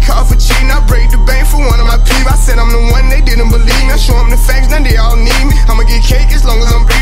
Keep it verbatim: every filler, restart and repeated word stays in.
caught for cheating. I break the bank for one of my peeps. I said I'm the one, they didn't believe me. I show them the facts, now they all need me. I'ma get cake as long as I'm